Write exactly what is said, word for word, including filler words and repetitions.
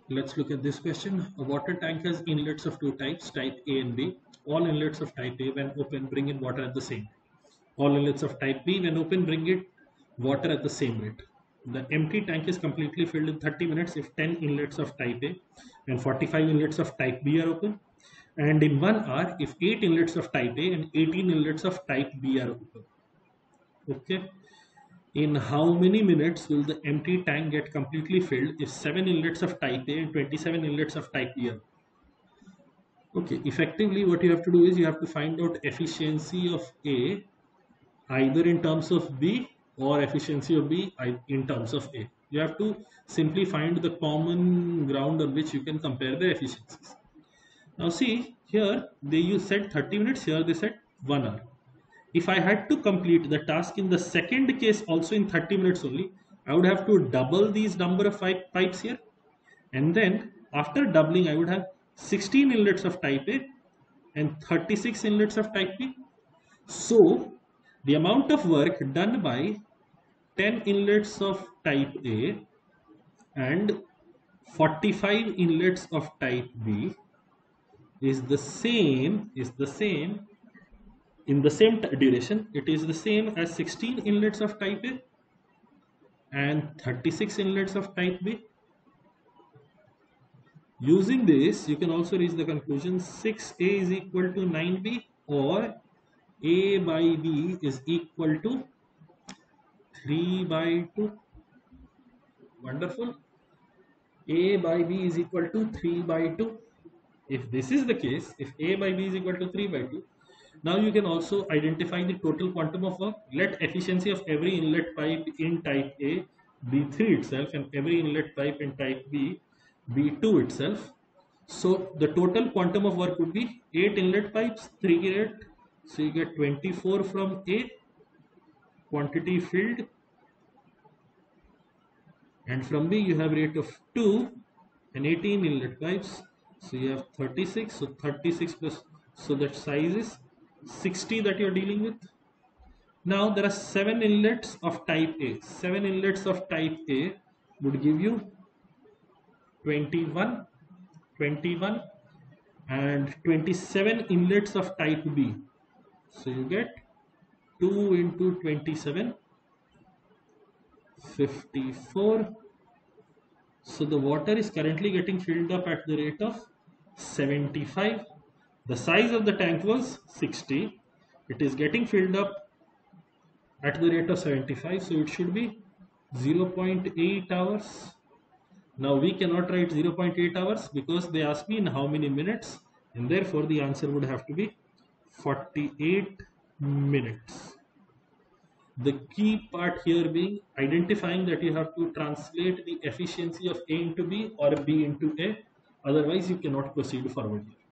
Let's look at this question. A water tank has inlets of two types, type A and B. All inlets of type A, when open, bring in water at the same. All inlets of type B, when open, bring it water at the same rate. The empty tank is completely filled in thirty minutes if ten inlets of type A and forty-five inlets of type B are open, and in one hour if eight inlets of type A and eighteen inlets of type B are open. Okay. In how many minutes will the empty tank get completely filled if seven inlets of type A and twenty-seven inlets of type B are? Okay, effectively what you have to do is you have to find out efficiency of A either in terms of B or efficiency of B in terms of A. You have to simply find the common ground on which you can compare the efficiencies. Now see, here they you said thirty minutes, here they said one hour. If I had to complete the task in the second case also in thirty minutes only, I would have to double these number of pipes here, and then after doubling I would have sixteen inlets of type A and thirty-six inlets of type B. So the amount of work done by ten inlets of type A and forty-five inlets of type B is the same is the same in the same duration. It is the same as sixteen inlets of type A and thirty-six inlets of type B. Using this, you can also reach the conclusion six A is equal to nine B, or A by B is equal to three by two. Wonderful. A by B is equal to three by two. If this is the case, if A by B is equal to three by two, now you can also identify the total quantum of work. Let efficiency of every inlet pipe in type A be three itself and every inlet pipe in type B be two itself. So the total quantum of work would be eight inlet pipes, three eight. So you get twenty-four from A, quantity filled, and from B you have rate of two and eighteen inlet pipes. So you have thirty-six. So thirty-six plus, so that size is sixty that you're dealing with. Now there are seven inlets of type A. Seven inlets of type A would give you twenty-one, twenty-one, and twenty-seven inlets of type B. So you get two into twenty-seven, fifty-four. So the water is currently getting filled up at the rate of seventy-five. The size of the tank was sixty. It is getting filled up at the rate of seventy-five, so it should be zero point eight hours. Now we cannot write zero point eight hours because they asked me in how many minutes, and therefore the answer would have to be forty-eight minutes. The key part here being identifying that you have to translate the efficiency of A into B or B into A, otherwise you cannot proceed forward.